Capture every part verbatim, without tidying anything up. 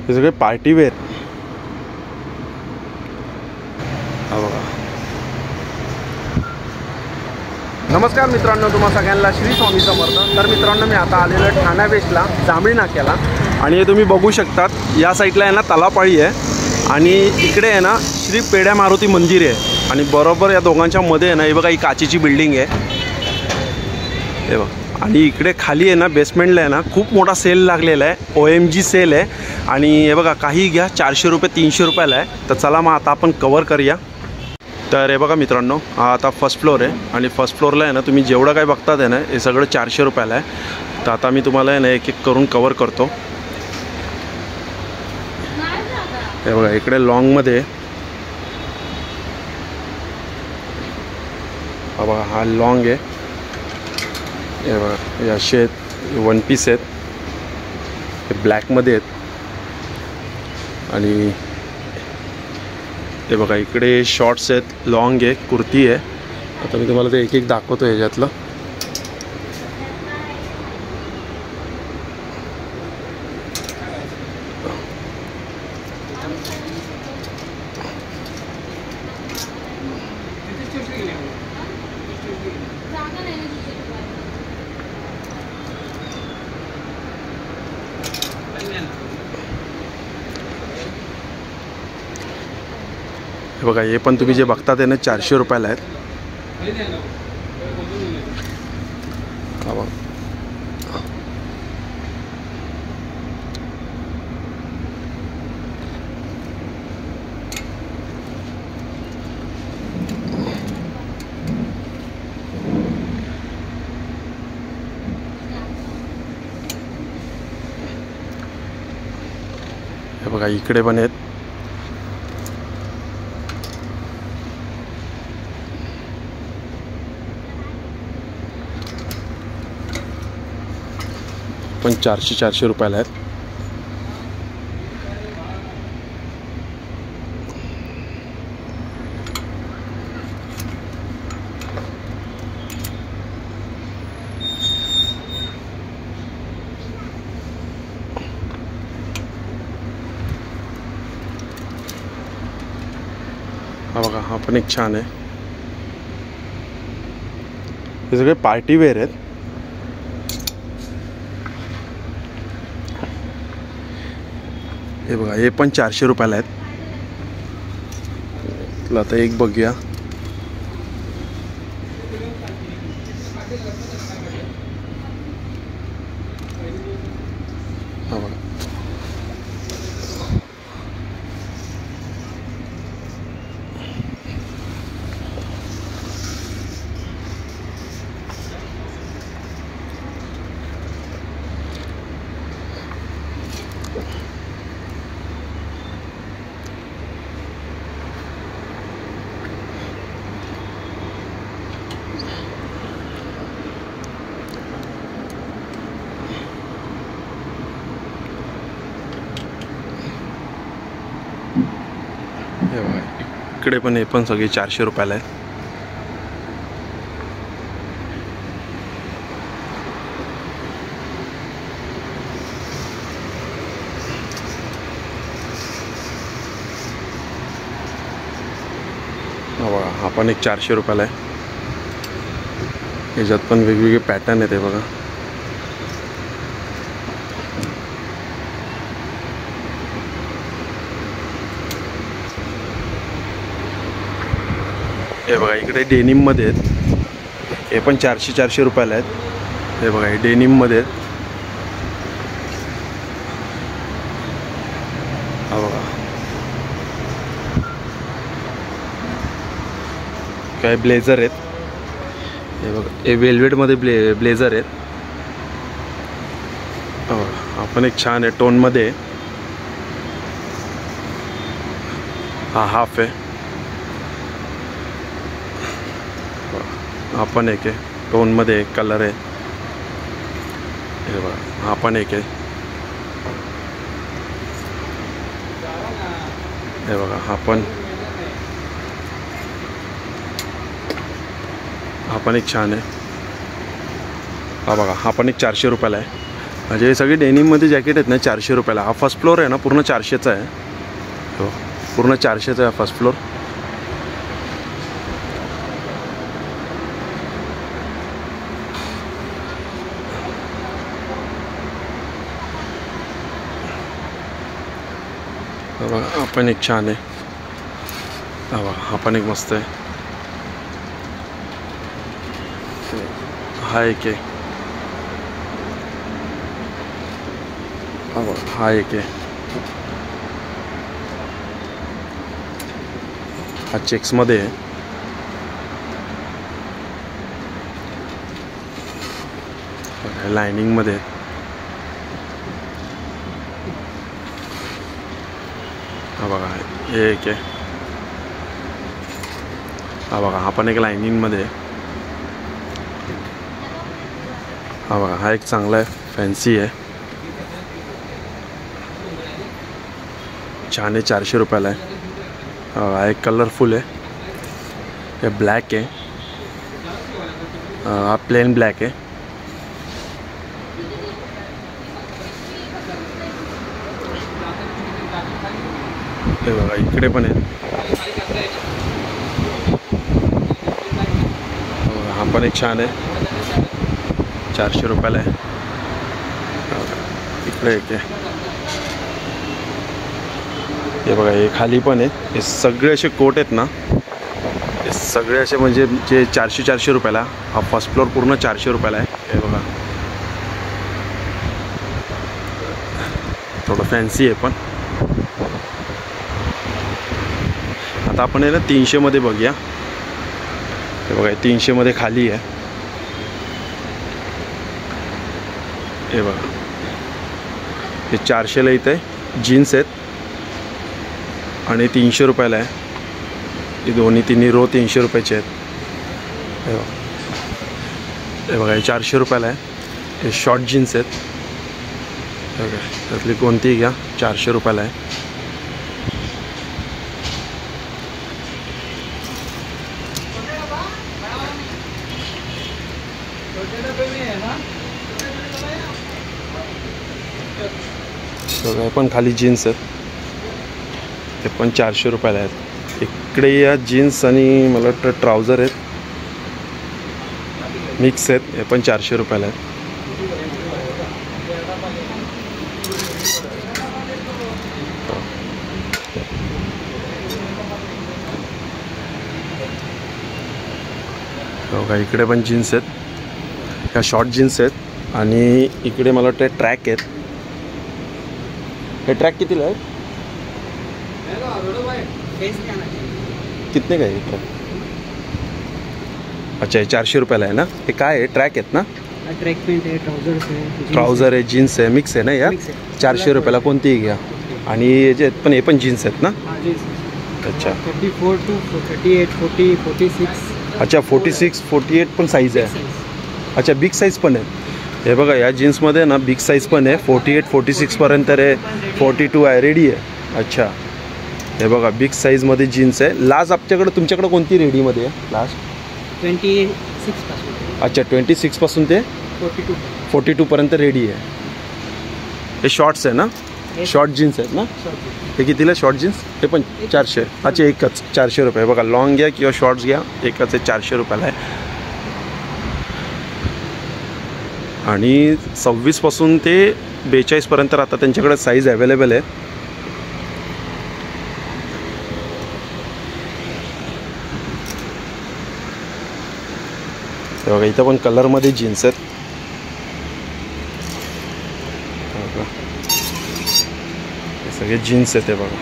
हे सगळे party wear. हा बघा. नमस्कार मित्रांनो, तुम्हा सगळ्यांना श्री स्वामी समर्थ. तर मित्रांनो, मी आता आलेलो आहे ठाणा वेस्टला, जांभळी नाक्याला. आणि हे तुम्ही बघू शकतात, या साईडला आहे ना तलावपाळी आहे आणि इकडे आहे ना श्री पेढ्या मारुती मंदिर आहे. आणि बरोबर या दोघांच्या मध्ये आहे ना, हे बघा ही काचेची बिल्डिंग आहे हे बघा. आणि इकडे खाली आहे ना बेसमेंटला आहे ना खूप मोठा सेल लागलेला आहे, ओ एम जी सेल आहे. आणि हे बघा काही घ्या चारशे रुपये तीनशे रुपयाला आहे. तर चला मग आता आपण कवर करूया. तर हे बघा मित्रांनो, हा आता फर्स्ट फ्लोअर आहे आणि फर्स्ट फ्लोअरला आहे ना तुम्ही जेवढं काय बघतात आहे ना हे सगळं चारशे रुपयाला आहे. तर आता मी तुम्हाला आहे ना एक एक करून कवर करतो. हे बघा इकडे लॉंगमध्ये हा बघा, हा लॉंग आहे. हे बघा हे असे आहेत, वन पीस आहेत, हे ब्लॅकमध्ये आहेत. आणि हे बघा इकडे शॉर्ट्स आहेत, लॉंग आहे, कुर्ती आहे. आता मी तुम्हाला ते एक एक दाखवतो ह्याच्यातलं. हे बघा हे पण तुम्ही जे बघता ते ना चारशे रुपयाला आहेत. हा बघा हे बघा इकडे पण आहेत. पण चारशे चारशे रुपयाला आहेत. हा बघा हा पण एक छान आहे. हे सगळे पार्टी वेअर आहेत. हे बघा हे पण चारशे रुपयाला आहेत. तुला आता एक बघूया. हा बघा हे बघा इकडे पण हे पण सगळे चारशे रुपयाला आहे. हा बघा हा पण एक चारशे रुपयाला आहे. ह्याच्यात पण वेगवेगळे पॅटर्न आहेत. हे बघा हे बघा इकडे डेनिममध्ये आहेत. हे पण चारशे चारशे रुपयाला आहेत. हे बघा हे डेनिममध्ये आहेत. हा बघा काय ब्लेझर आहेत. हे बघा हे वेल्वेटमध्ये ब्ले ब्लेझर आहेत. हा बघा हा पण एक छान आहे, टोनमध्ये. हा हाफ आहे. हा पण एक आहे, टोनमध्ये एक कलर आहे. हे बघा हा पण एक आहे. हे बघा हा पण हा पण एक छान आहे. हा बघा हा पण एक चारशे रुपयाला आहे. म्हणजे हे सगळे डेनिममध्ये जॅकेट आहेत ना चारशे रुपयाला. हा फर्स्ट फ्लोअर आहे ना पूर्ण चारशेचा आहे. हो पूर्ण चारशेचा आहे फर्स्ट फ्लोअर. बघा हा पण एक छान आहे. हा बघा हा पण एक मस्त आहे. हा एक आहे. हा बघा हा एक आहे. हा चेक्समध्ये आहे. लायनिंगमध्ये. हा बघा हे एक आहे. हा बघा हा पण एक लायनिंगमध्ये आहे. हा बघा हा एक चांगला आहे, फॅन्सी आहे, छान आहे, चारशे रुपयाला आहे. हा एक कलरफुल आहे, हे ब्लॅक आहे, हा प्लेन ब्लॅक आहे. हे बघा इकडे पण आहे. हा पण एक छान आहे, चारशे रुपयाला आहे. इकडे एक आहे. हे बघा हे खाली पण आहे. हे सगळे असे कोट आहेत ना, हे सगळे असे म्हणजे जे चारशे चारशे रुपयाला. हा फर्स्ट फ्लोअर पूर्ण चारशे रुपयाला आहे. हे बघा थोडं फॅन्सी आहे पण. आता आपण आहे ना तीनशेमध्ये बघूया. हे बघा तीनशेमध्ये खाली आहे. हे बघा हे चारशेला इथं आहे, जीन्स आहेत आणि तीनशे रुपयाला आहे. हे दोन्ही तिन्ही रो तीनशे रुपयाचे आहेत. हे बघा हे बघा हे चारशे रुपयाला आहे. हे शॉर्ट जीन्स आहेत. हे बघा त्यातली कोणतीही घ्या, चारशे रुपयाला आहे. हे पण खाली जीन्स आहेत, ते पण चारशे रुपयाला आहेत. इकडे या जीन्स आणि मला वाटतं ट्राउझर आहेत, मिक्स आहेत. हे पण चारशे रुपयाला आहेत. बघा इकडे पण जीन्स आहेत, ह्या शॉर्ट जीन्स आहेत आणि इकडे मला वाटतं ट्रॅक आहेत. हे ट्रॅक कितीला आहेत? कितने का आहे ट्रॅक? अच्छा हे चारशे रुपयाला आहे ना. हे काय आहे, ट्रॅक आहेत ना? ट्रॅक पॅन्ट आहे, ट्राउझर आहे, ट्राउझर आहे, जीन्स आहे, मिक्स आहे ना या. चारशे रुपयाला कोणतीही घ्या. आणि जे पण हे पण जीन्स आहेत ना. अच्छा thirty four to thirty eight forty forty six. अच्छा फोर्टी सिक्स फोर्टी एट पण साईज आहे. अच्छा बिग साईज पण आहे. हे बघा या जीन्समध्ये ना बिग साईज पण आहे, फोर्टी एट फोर्टी सिक्सपर्यंत आहे, फोर्टी टू आहे, रेडी आहे. अच्छा हे बघा बिग साईजमध्ये जीन्स आहे. लास्ट आपल्याकडं तुमच्याकडं कोणती रेडीमध्ये आहे लास्ट? ट्वेंटी सिक्सपासून. अच्छा ट्वेंटी सिक्सपासून ते फोर्टी टू फोर्टी टूपर्यंत रेडी आहे. हे शॉर्ट्स आहे ना, शॉर्ट जीन्स आहेत ना. हे कितीला शॉर्ट जीन्स? हे पण चारशे. अच्छा एकच चारशे रुपये. बघा लॉंग घ्या किंवा शॉर्ट्स घ्या, एकच आहे, चारशे रुपयाला आहे. आणि सव्वीसपासून ते बेचाळीसपर्यंत आता त्यांच्याकडे साईज अवेलेबल आहे. बघा इथं पण कलरमध्ये जीन्स आहेत. हे सगळे जीन्स आहेत. हे बघा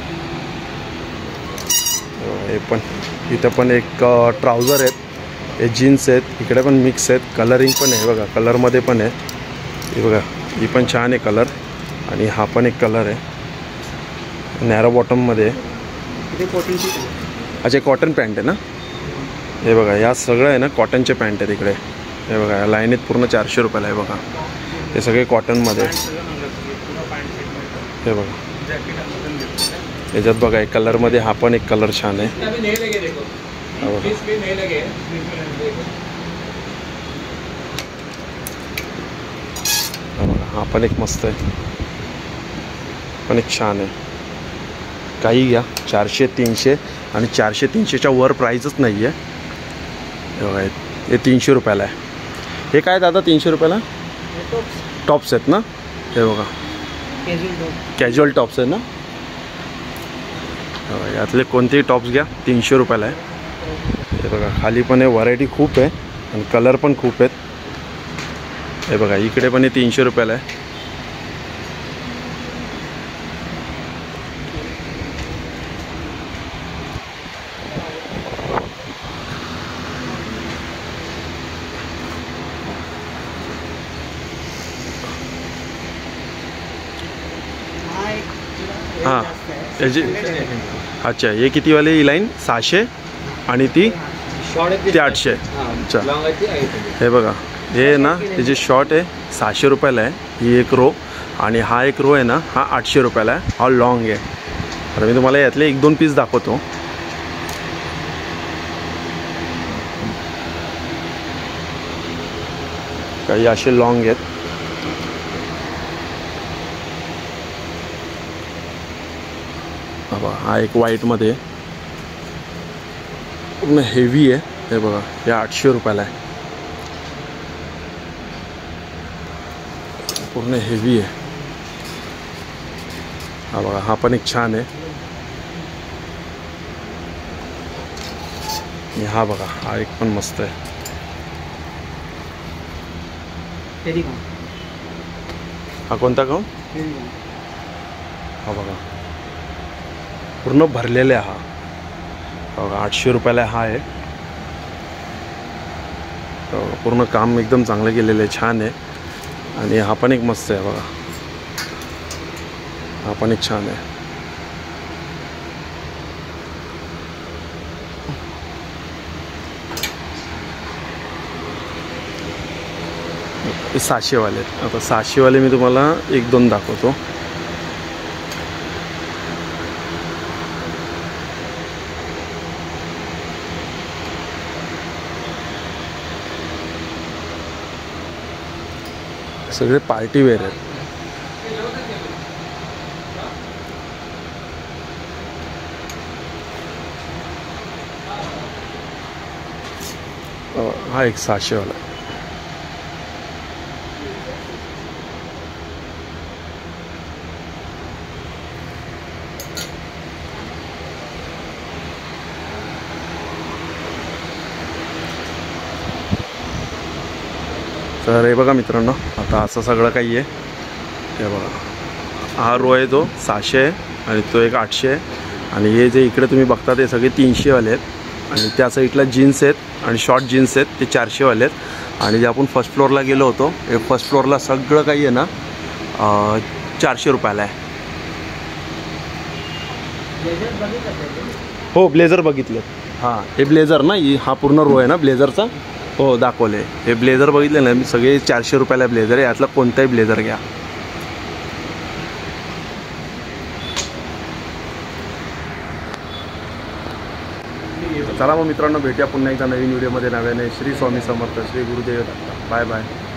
हे पण इथं पण एक ट्राउझर आहेत, हे जीन्स आहेत, इकडे पण मिक्स आहेत, कलरिंग पण आहे. बघा कलरमध्ये पण आहे. हे बघा ही पण छान आहे कलर. आणि हा पण एक कलर आहे, नॅरो बॉटममध्ये आहे. अच्छा कॉटन पॅन्ट आहे ना. हे बघा या सगळं आहे ना कॉटनचे पॅन्ट आहेत इकडे. हे बघा या लाईनीत पूर्ण चारशे रुपयाला आहे. बघा हे सगळे कॉटनमध्ये. हे बघा याच्यात बघा एक कलरमध्ये हा पण एक कलर छान आहे. बघा हा पण एक मस्त आहे, पण एक छान आहे. काही घ्या, चारशे तीनशे आणि चारशे तीनशेच्या वर प्राईजच नाही आहे. हे बघा, हे तीनशे रुपयाला आहे. हे काय दादा तीनशे रुपयाला टॉप्स आहेत ना? हे बघा कॅज्युअल टॉप्स आहेत ना. यातले कोणतेही टॉप्स घ्या, तीनशे रुपयाला आहे. हे बघा खाली पण हे व्हरायटी खूप आहे आणि कलर पण खूप आहेत. हे बघा इकडे पण हे तीनशे रुपयाला आहे. हां याची अच्छा, हे कितीवाले ही लाईन सहाशे आणि ती ती आठशे. अच्छा हे बघा, हे ना त्याची शॉर्ट आहे सहाशे रुपयाला आहे ही एक रो, आणि हा एक रो आहे ना हा आठशे रुपयाला आहे. हा लॉंग आहे. आता मी तुम्हाला यातले एक दोन पीस दाखवतो. काही असे लॉंग आहेत. हा एक व्हाईटमध्ये पूर्ण हेवी आहे. हे बघा हे आठशे रुपयाला आहे. पूर्ण हेवी आहे. हा बघा हा पण एक छान आहे. हा बघा हा एक पण मस्त आहे. हा कोणता गाऊन? हा बघा पूर्ण भरलेला आहे. हा बघा आठशे रुपयाला हा आहे. पूर्ण काम एकदम चांगलं केलेलं आहे, छान आहे. आणि हा पण एक मस्त आहे बघा, हा पण एक छान आहे. हे सहाशेवाले आहेत. आता सहाशेवाले मी तुम्हाला एक दोन दाखवतो. सगळे पार्टी वेअर आहेत. हा एक सहाशेवाला. तर हे बघा मित्रांनो, आता असं सगळं काही आहे. हे बघा हा रो आहे तो सहाशे आहे आणि तो एक आठशे आहे. आणि हे जे इकडे तुम्ही बघता ते सगळे तीनशेवाले आहेत. आणि त्या साईडला जीन्स आहेत आणि शॉर्ट जीन्स आहेत ते चारशेवाले आहेत. आणि जे आपण फर्स्ट फ्लोअरला गेलो होतो हे फर्स्ट फ्लोअरला सगळं काही आहे ना चारशे रुपयाला आहे. हो ब्लेझर बघितले. हां हे ब्लेझर ना, हा पूर्ण रो आहे ना ब्लेझरचा. हो दाखवले. हे ब्लेझर बघितले ना मी, सगळे चारशे रुपयाला ब्लेझर आहे. यातला कोणताही ब्लेझर घ्या. चला मग मित्रांनो, भेटूया पुन्हा एकदा नवीन व्हिडिओमध्ये नव्याने. श्री स्वामी समर्थ, श्री गुरुदेव दत्त. Bye bye.